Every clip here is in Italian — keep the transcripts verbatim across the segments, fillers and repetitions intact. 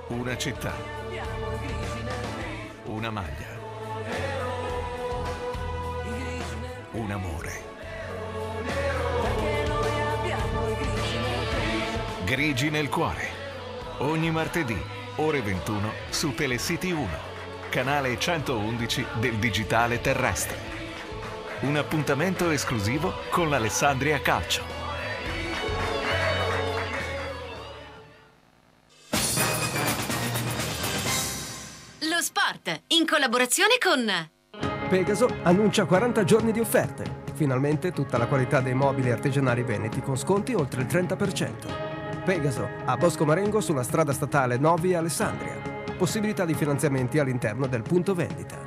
Una città. Una maglia. Un amore. Grigi nel cuore. Ogni martedì, ore ventuno, su Telecity uno, canale centoundici del digitale terrestre. Un appuntamento esclusivo con l'Alessandria Calcio. Lo sport, in collaborazione con Pegaso annuncia quaranta giorni di offerte. Finalmente tutta la qualità dei mobili artigianali veneti con sconti oltre il trenta per cento. Pegaso, a Bosco Marengo sulla strada statale Novi Alessandria. Possibilità di finanziamenti all'interno del punto vendita.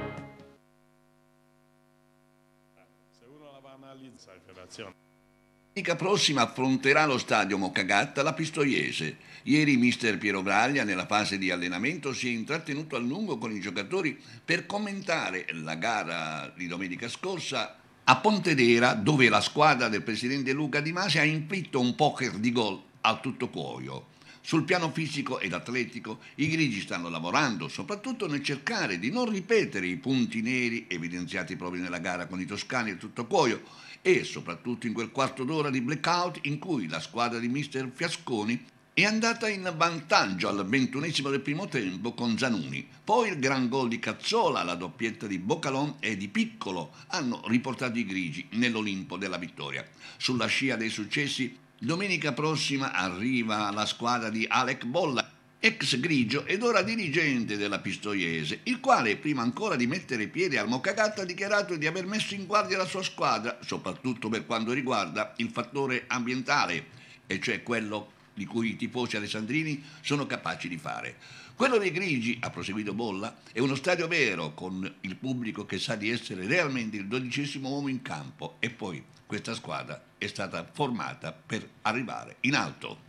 Se uno la va a analizzare, federazione. Domenica prossima affronterà lo stadio Moccagatta la Pistoiese. Ieri mister Piero Braglia nella fase di allenamento si è intrattenuto a lungo con i giocatori per commentare la gara di domenica scorsa a Pontedera, dove la squadra del presidente Luca Di Masi ha inflitto un poker di gol al tutto cuoio. Sul piano fisico ed atletico i grigi stanno lavorando, soprattutto nel cercare di non ripetere i punti neri evidenziati proprio nella gara con i toscani e tutto cuoio, e soprattutto in quel quarto d'ora di blackout in cui la squadra di mister Fiasconi è andata in vantaggio al ventunesimo del primo tempo con Zanuni. Poi il gran gol di Cazzola, la doppietta di Boccalon e di Piccolo hanno riportato i grigi nell'Olimpo della vittoria. Sulla scia dei successi, domenica prossima arriva la squadra di Alec Bolla, ex grigio ed ora dirigente della Pistoiese, il quale prima ancora di mettere piede al Moccagatta ha dichiarato di aver messo in guardia la sua squadra, soprattutto per quanto riguarda il fattore ambientale, e cioè quello di cui i tifosi alessandrini sono capaci di fare. Quello dei grigi, ha proseguito Bolla, è uno stadio vero, con il pubblico che sa di essere realmente il dodicesimo uomo in campo, e poi questa squadra è stata formata per arrivare in alto.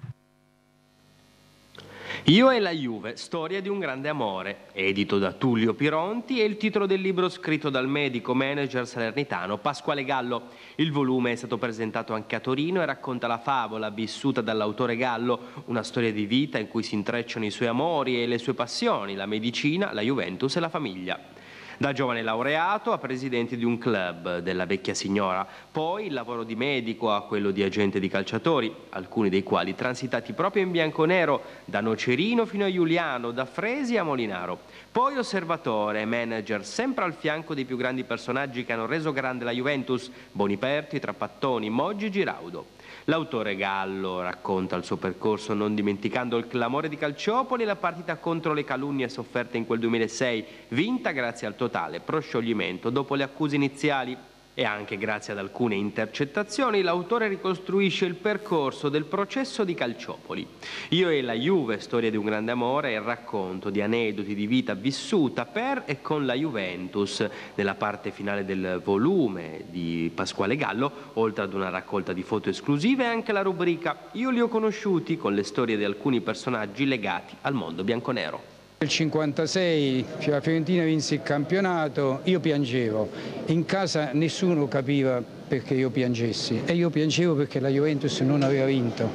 Io e la Juve, storia di un grande amore, edito da Tullio Pironti, è il titolo del libro scritto dal medico manager salernitano Pasquale Gallo. Il volume è stato presentato anche a Torino e racconta la favola vissuta dall'autore Gallo, una storia di vita in cui si intrecciano i suoi amori e le sue passioni, la medicina, la Juventus e la famiglia. Da giovane laureato a presidente di un club della vecchia signora, poi il lavoro di medico a quello di agente di calciatori, alcuni dei quali transitati proprio in bianconero, da Nocerino fino a Giuliano, da Fresi a Molinaro. Poi osservatore e manager sempre al fianco dei più grandi personaggi che hanno reso grande la Juventus, Boniperti, Trapattoni, Moggi, Giraudo. L'autore Gallo racconta il suo percorso non dimenticando il clamore di Calciopoli e la partita contro le calunnie sofferte in quel duemilasei, vinta grazie al totale proscioglimento dopo le accuse iniziali. E anche grazie ad alcune intercettazioni l'autore ricostruisce il percorso del processo di Calciopoli. Io e la Juve, storia di un grande amore, è il racconto di aneddoti di vita vissuta per e con la Juventus. Nella parte finale del volume di Pasquale Gallo, oltre ad una raccolta di foto esclusive, anche la rubrica Io li ho conosciuti, con le storie di alcuni personaggi legati al mondo bianconero. Nel cinquantasei la Fiorentina vinse il campionato, io piangevo, in casa nessuno capiva perché io piangessi e io piangevo perché la Juventus non aveva vinto.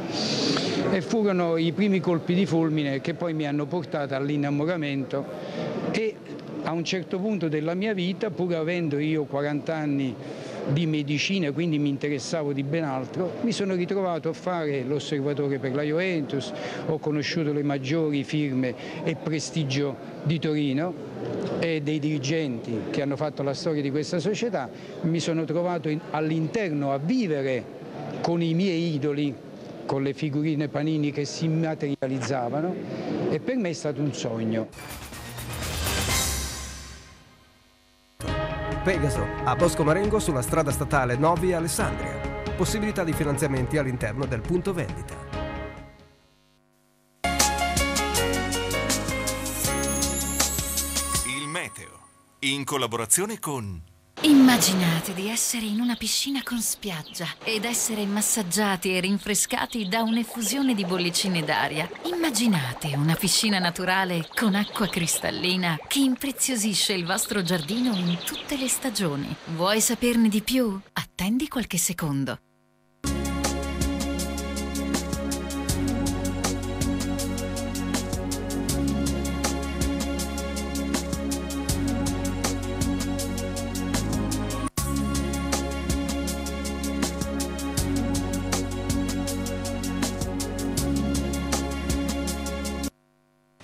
E furono i primi colpi di fulmine che poi mi hanno portato all'innamoramento e a un certo punto della mia vita, pur avendo io quaranta anni di medicina, quindi mi interessavo di ben altro, mi sono ritrovato a fare l'osservatore per la Juventus, ho conosciuto le maggiori firme e prestigio di Torino e dei dirigenti che hanno fatto la storia di questa società, mi sono trovato all'interno a vivere con i miei idoli, con le figurine Panini che si materializzavano, e per me è stato un sogno. Pegaso, a Bosco Marengo sulla strada statale Novi Alessandria. Possibilità di finanziamenti all'interno del punto vendita. Il meteo, in collaborazione con... Immaginate di essere in una piscina con spiaggia ed essere massaggiati e rinfrescati da un'effusione di bollicine d'aria. Immaginate una piscina naturale con acqua cristallina che impreziosisce il vostro giardino in tutte le stagioni. Vuoi saperne di più? Attendi qualche secondo.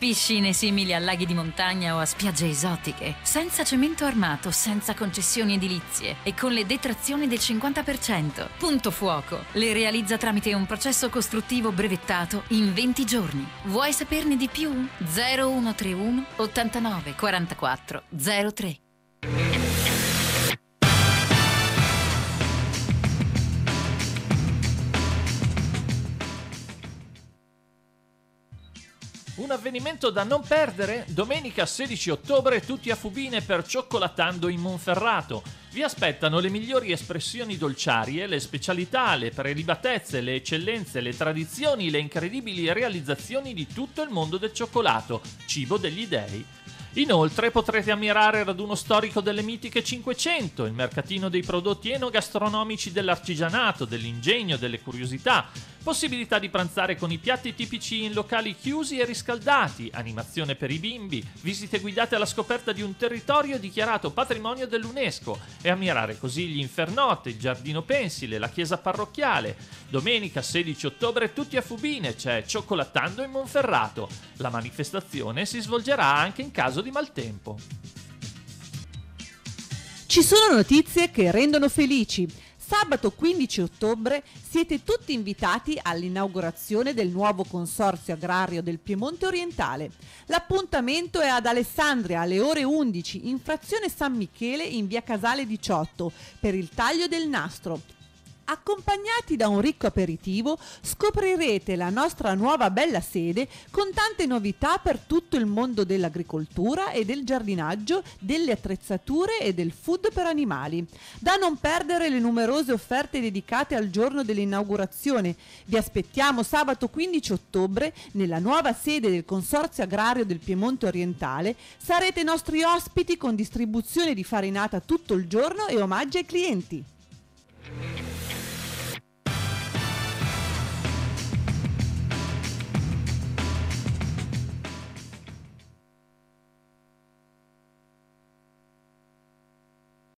Piscine simili a laghi di montagna o a spiagge esotiche, senza cemento armato, senza concessioni edilizie e con le detrazioni del cinquanta per cento. Punto Fuoco le realizza tramite un processo costruttivo brevettato in venti giorni. Vuoi saperne di più? zero uno tre uno ottantanove quarantaquattro zero tre. Un avvenimento da non perdere? Domenica sedici ottobre tutti a Fubine per Cioccolatando in Monferrato. Vi aspettano le migliori espressioni dolciarie, le specialità, le prelibatezze, le eccellenze, le tradizioni, le incredibili realizzazioni di tutto il mondo del cioccolato, cibo degli dei. Inoltre potrete ammirare il raduno storico delle mitiche cinquecento, il mercatino dei prodotti enogastronomici dell'artigianato, dell'ingegno, delle curiosità, possibilità di pranzare con i piatti tipici in locali chiusi e riscaldati, animazione per i bimbi, visite guidate alla scoperta di un territorio dichiarato patrimonio dell'UNESCO e ammirare così gli infernotte, il giardino pensile, la chiesa parrocchiale. Domenica sedici ottobre tutti a Fubine, c'è Cioccolatando in Monferrato. La manifestazione si svolgerà anche in caso di maltempo. Ci sono notizie che rendono felici. Sabato quindici ottobre siete tutti invitati all'inaugurazione del nuovo consorzio agrario del Piemonte Orientale. L'appuntamento è ad Alessandria alle ore undici in frazione San Michele in via Casale diciotto per il taglio del nastro. Accompagnati da un ricco aperitivo scoprirete la nostra nuova bella sede con tante novità per tutto il mondo dell'agricoltura e del giardinaggio, delle attrezzature e del food per animali. Da non perdere le numerose offerte dedicate al giorno dell'inaugurazione. Vi aspettiamo sabato quindici ottobre nella nuova sede del Consorzio Agrario del Piemonte Orientale. Sarete nostri ospiti con distribuzione di farinata tutto il giorno e omaggi ai clienti.